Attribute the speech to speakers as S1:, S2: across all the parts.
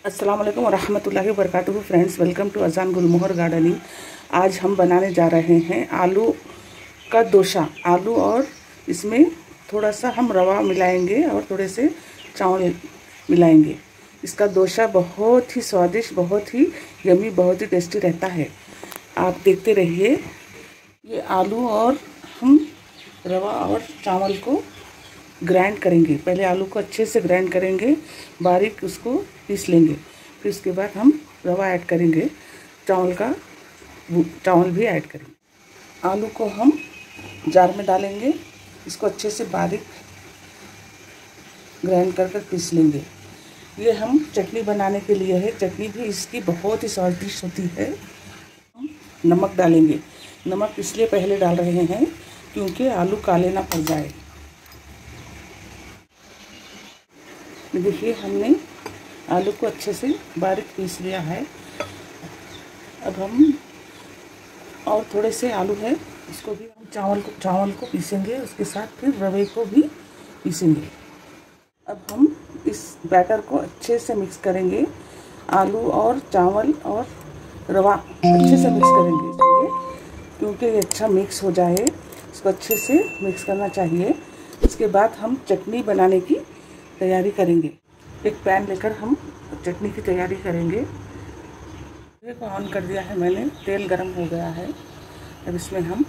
S1: अस्सलाम वालेकुम रहमतुल्लाहि व बरकातुहू। फ्रेंड्स, वेलकम टू अजान गुलमोहर गार्डनिंग। आज हम बनाने जा रहे हैं आलू का दोशा। आलू और इसमें थोड़ा सा हम रवा मिलाएंगे और थोड़े से चावल मिलाएंगे। इसका दोशा बहुत ही स्वादिष्ट, बहुत ही यमी, बहुत ही टेस्टी रहता है। आप देखते रहिए। ये आलू और हम रवा और चावल को ग्राइंड करेंगे। पहले आलू को अच्छे से ग्राइंड करेंगे, बारीक उसको पीस लेंगे। फिर उसके बाद हम रवा ऐड करेंगे, चावल भी ऐड करेंगे। आलू को हम जार में डालेंगे, इसको अच्छे से बारीक ग्राइंड कर पीस लेंगे। ये हम चटनी बनाने के लिए है। चटनी भी इसकी बहुत ही स्वादिष्ट होती है। हम नमक डालेंगे। नमक इसलिए पहले डाल रहे हैं क्योंकि आलू काले ना पड़ जाए। देखिए, हमने आलू को अच्छे से बारीक पीस लिया है। अब हम और थोड़े से आलू है, इसको भी हम चावल को पीसेंगे, उसके साथ फिर रवे को भी पीसेंगे। अब हम इस बैटर को अच्छे से मिक्स करेंगे। आलू और चावल और रवा अच्छे से मिक्स करेंगे इसलिए क्योंकि ये अच्छा मिक्स हो जाए। इसको अच्छे से मिक्स करना चाहिए। इसके बाद हम चटनी बनाने की तैयारी करेंगे। एक पैन लेकर हम चटनी की तैयारी करेंगे। तेल को ऑन कर दिया है मैंने, तेल गरम हो गया है। अब इसमें हम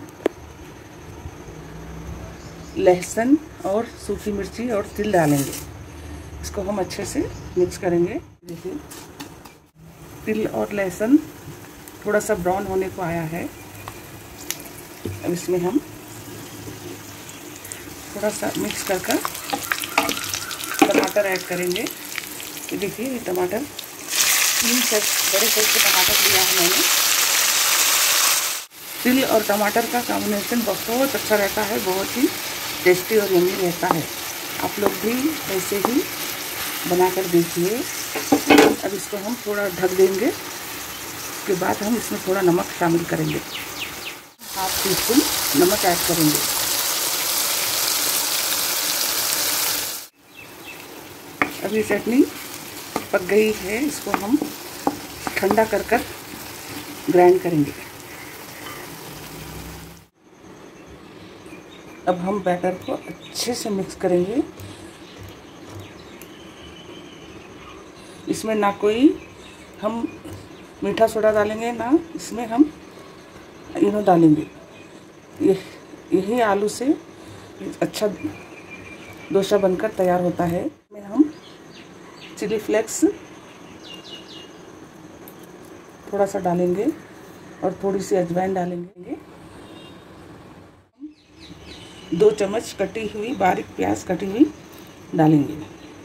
S1: लहसुन और सूखी मिर्ची और तिल डालेंगे। इसको हम अच्छे से मिक्स करेंगे। देखिए, तिल और लहसुन थोड़ा सा ब्राउन होने को आया है। अब इसमें हम थोड़ा सा मिक्स कर टमाटर ऐड करेंगे। ये देखिए, ये टमाटर 3 बड़े साइज के टमाटर लिया है मैंने। तिल और टमाटर का कॉम्बिनेशन बहुत अच्छा रहता है, बहुत ही टेस्टी और यम्मी रहता है। आप लोग भी ऐसे ही बनाकर देखिए। अब इसको हम थोड़ा ढक देंगे। उसके बाद हम इसमें थोड़ा नमक शामिल करेंगे। 1/2 टीस्पून नमक ऐड करेंगे। अब ये चटनी पक गई है, इसको हम ठंडा कर ग्राइंड करेंगे। अब हम बैटर को अच्छे से मिक्स करेंगे। इसमें ना कोई हम मीठा सोडा डालेंगे, ना इसमें हम इनो डालेंगे। यही आलू से अच्छा डोसा बनकर तैयार होता है। इसमें हम चिली फ्लेक्स थोड़ा सा डालेंगे और थोड़ी सी अजवाइन डालेंगे। 2 चम्मच कटी हुई बारीक प्याज कटी हुई डालेंगे।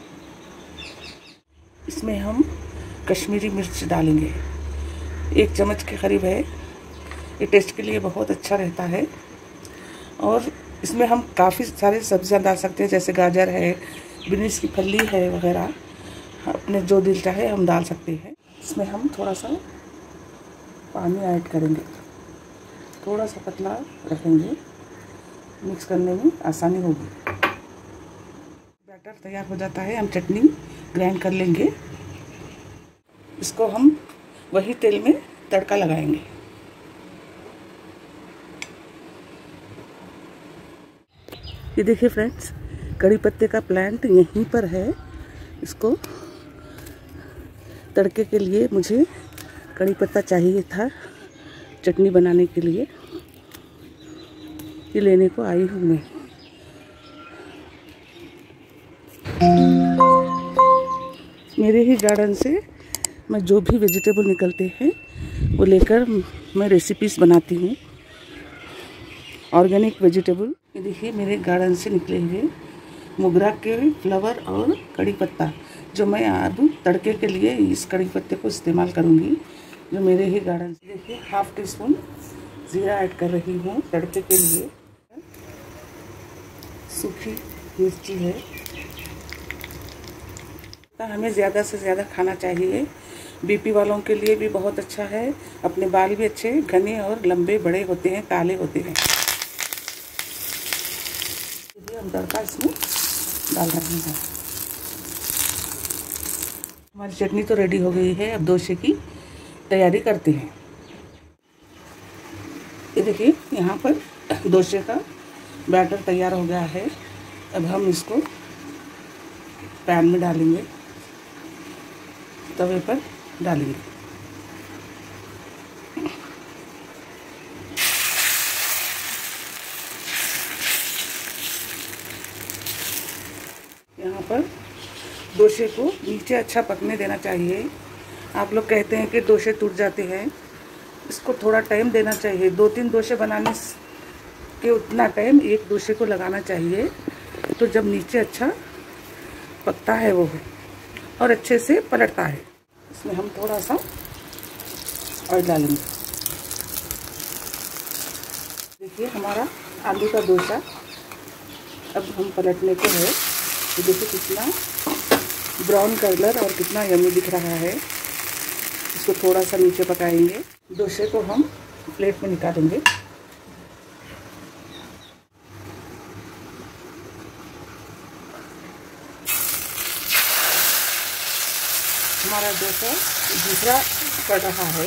S1: इसमें हम कश्मीरी मिर्च डालेंगे, 1 चम्मच के करीब है। ये टेस्ट के लिए बहुत अच्छा रहता है। और इसमें हम काफ़ी सारे सब्जियां डाल सकते हैं, जैसे गाजर है, बीन्स की फली है वगैरह। अपने जो दिल चाहे हम डाल सकते हैं। इसमें हम थोड़ा सा पानी ऐड करेंगे, थोड़ा सा पतला रखेंगे, मिक्स करने में आसानी होगी। बैटर तैयार हो जाता है, हम चटनी ग्राइंड कर लेंगे। इसको हम वही तेल में तड़का लगाएंगे। ये देखिए फ्रेंड्स, कड़ी पत्ते का प्लांट यहीं पर है। इसको तड़के के लिए मुझे कड़ी पत्ता चाहिए था चटनी बनाने के लिए। ये लेने को आई हूँ मैं। मेरे ही गार्डन से मैं जो भी वेजिटेबल निकलते हैं वो लेकर मैं रेसिपीज बनाती हूँ, ऑर्गेनिक वेजिटेबल। ये देखिए, मेरे गार्डन से निकले हुए मोगरा के फ्लावर और कड़ी पत्ता, जो मैं अब तड़के के लिए इस कड़ी पत्ते को इस्तेमाल करूँगी, जो मेरे ही गार्डन से। देखिए, 1/2 टीस्पून जीरा ऐड कर रही हूँ तड़के के लिए। सूखी मिर्ची है। हमें ज़्यादा से ज़्यादा खाना चाहिए। बीपी वालों के लिए भी बहुत अच्छा है। अपने बाल भी अच्छे घने और लंबे बड़े होते हैं, काले होते हैं। हम तड़का इसमें डाल रहे हैं। हमारी चटनी तो रेडी हो गई है। अब डोसे की तैयारी करते हैं। ये देखिए, यहाँ पर डोसे का बैटर तैयार हो गया है। अब हम इसको पैन में डालेंगे, तवे पर डालेंगे। यहाँ पर डोसे को नीचे अच्छा पकने देना चाहिए। आप लोग कहते हैं कि डोसे टूट जाते हैं, इसको थोड़ा टाइम देना चाहिए। 2-3 डोसे बनाने के उतना टाइम एक डोसे को लगाना चाहिए, तो जब नीचे अच्छा पकता है वो और अच्छे से पलटता है। इसमें हम थोड़ा सा ऑयल डालेंगे। देखिए, हमारा आलू का डोसा अब हम पलटने को है। तो देखिए कितना ब्राउन कलर और कितना यम्मी दिख रहा है। इसको थोड़ा सा नीचे पकाएंगे। डोसे को हम प्लेट में निकालेंगे। हमारा डोसा दूसरा पड़ रहा है।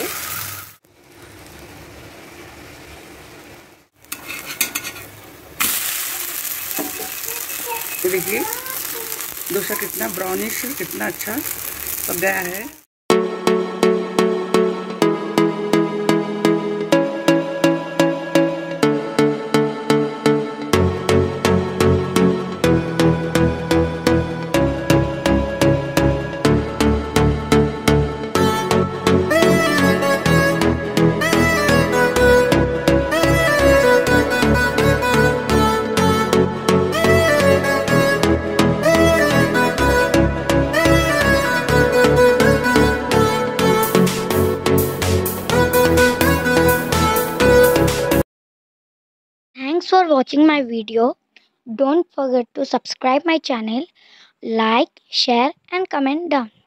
S1: देखिए डोसा कितना ब्राउनिश, कितना अच्छा पक गया है।
S2: Thanks for watching my video. Don't forget to subscribe my channel, like, share and comment down.